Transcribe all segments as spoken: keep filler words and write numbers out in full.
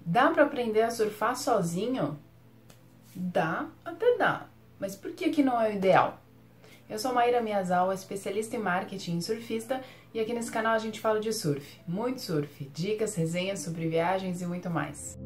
Dá para aprender a surfar sozinho? Dá, até dá. Mas por que que não é o ideal? Eu sou Maíra Miyazawa, especialista em marketing e surfista, e aqui nesse canal a gente fala de surf, muito surf, dicas, resenhas sobre viagens e muito mais.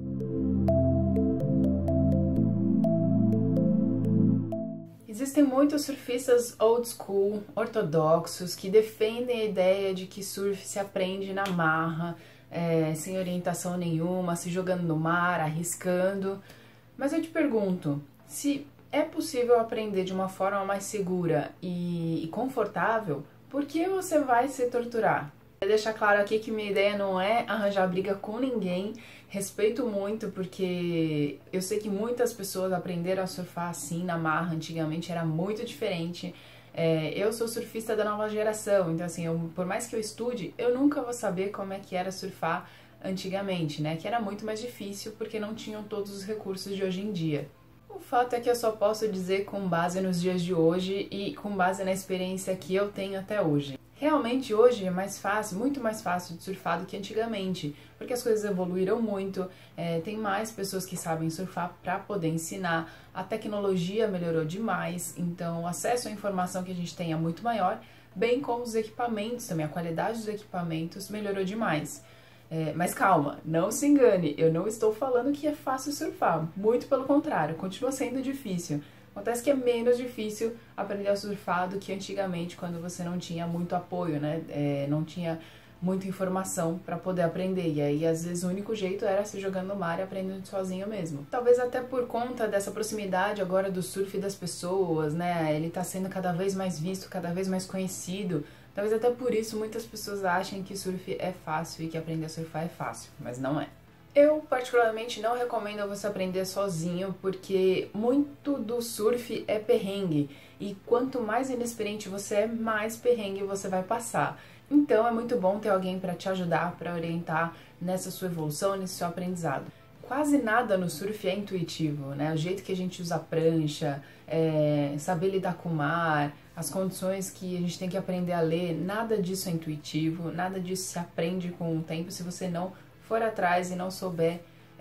Existem muitos surfistas old school, ortodoxos, que defendem a ideia de que surf se aprende na marra, é, sem orientação nenhuma, se jogando no mar, arriscando. Mas eu te pergunto, se é possível aprender de uma forma mais segura e, e confortável, por que você vai se torturar? Vou deixar claro aqui que minha ideia não é arranjar briga com ninguém, respeito muito porque eu sei que muitas pessoas aprenderam a surfar assim na marra, antigamente era muito diferente. É, eu sou surfista da nova geração, então assim, eu, por mais que eu estude, eu nunca vou saber como é que era surfar antigamente, né? Que era muito mais difícil porque não tinham todos os recursos de hoje em dia. O fato é que eu só posso dizer com base nos dias de hoje e com base na experiência que eu tenho até hoje. Realmente hoje é mais fácil, muito mais fácil de surfar do que antigamente, porque as coisas evoluíram muito, é, tem mais pessoas que sabem surfar para poder ensinar, a tecnologia melhorou demais, então o acesso à informação que a gente tem é muito maior, bem como os equipamentos também, a qualidade dos equipamentos melhorou demais. É, mas calma, não se engane, eu não estou falando que é fácil surfar, muito pelo contrário, continua sendo difícil. Acontece que é menos difícil aprender a surfar do que antigamente, quando você não tinha muito apoio, né? É, não tinha muita informação para poder aprender. E aí, às vezes, o único jeito era se jogando no mar e aprendendo sozinho mesmo. Talvez até por conta dessa proximidade agora do surf das pessoas, né? Ele tá sendo cada vez mais visto, cada vez mais conhecido. Talvez até por isso muitas pessoas achem que surf é fácil e que aprender a surfar é fácil, mas não é. Eu, particularmente, não recomendo você aprender sozinho, porque muito do surf é perrengue, e quanto mais inexperiente você é, mais perrengue você vai passar. Então é muito bom ter alguém para te ajudar, para orientar nessa sua evolução, nesse seu aprendizado. Quase nada no surf é intuitivo, né? O jeito que a gente usa a prancha, é, saber lidar com o mar, as condições que a gente tem que aprender a ler, nada disso é intuitivo, nada disso se aprende com o tempo se você não for atrás e não souber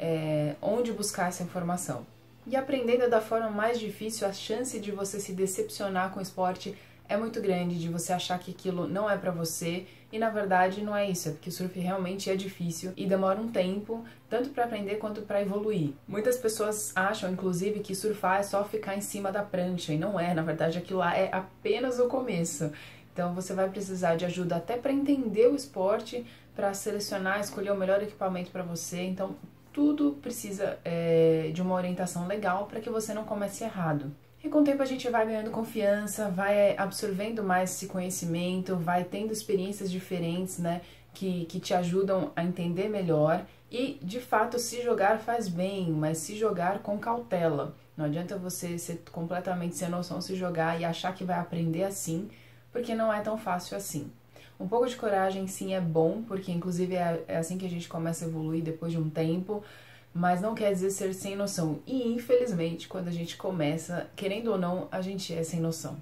é, onde buscar essa informação. E aprendendo da forma mais difícil, a chance de você se decepcionar com o esporte é muito grande, de você achar que aquilo não é pra você, e na verdade não é isso, é porque o surf realmente é difícil e demora um tempo, tanto para aprender quanto para evoluir. Muitas pessoas acham, inclusive, que surfar é só ficar em cima da prancha, e não é, na verdade aquilo lá é apenas o começo. Então você vai precisar de ajuda até para entender o esporte, para selecionar, escolher o melhor equipamento para você. Então tudo precisa é, de uma orientação legal para que você não comece errado. E com o tempo a gente vai ganhando confiança, vai absorvendo mais esse conhecimento, vai tendo experiências diferentes, né, que, que te ajudam a entender melhor. E de fato se jogar faz bem, mas se jogar com cautela. Não adianta você ser completamente sem noção, se jogar e achar que vai aprender assim, porque não é tão fácil assim. Um pouco de coragem sim é bom, porque inclusive é, é assim que a gente começa a evoluir depois de um tempo, mas não quer dizer ser sem noção. E infelizmente, quando a gente começa, querendo ou não, a gente é sem noção.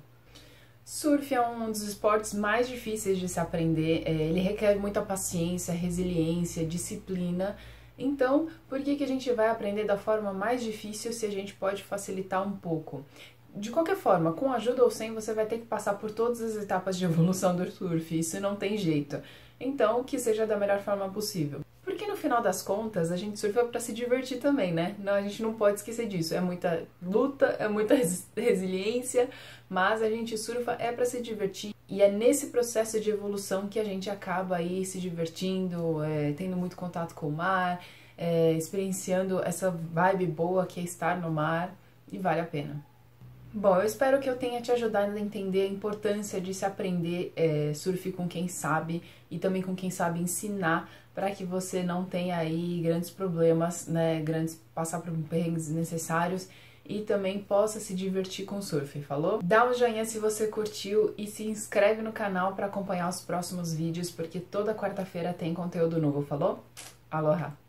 Surf é um dos esportes mais difíceis de se aprender, é, ele requer muita paciência, resiliência, disciplina. Então, por que que a gente vai aprender da forma mais difícil se a gente pode facilitar um pouco? De qualquer forma, com ajuda ou sem, você vai ter que passar por todas as etapas de evolução do surf, isso não tem jeito. Então, que seja da melhor forma possível. Porque no final das contas, a gente surfa para se divertir também, né? Não, a gente não pode esquecer disso. É muita luta, é muita resiliência, mas a gente surfa é para se divertir. E é nesse processo de evolução que a gente acaba aí se divertindo, é, tendo muito contato com o mar, é, experienciando essa vibe boa que é estar no mar, e vale a pena. Bom, eu espero que eu tenha te ajudado a entender a importância de se aprender é, surf com quem sabe e também com quem sabe ensinar, para que você não tenha aí grandes problemas, né, grandes passar por perrengues desnecessários e também possa se divertir com o surf, falou? Dá um joinha se você curtiu e se inscreve no canal para acompanhar os próximos vídeos, porque toda quarta-feira tem conteúdo novo, falou? Aloha!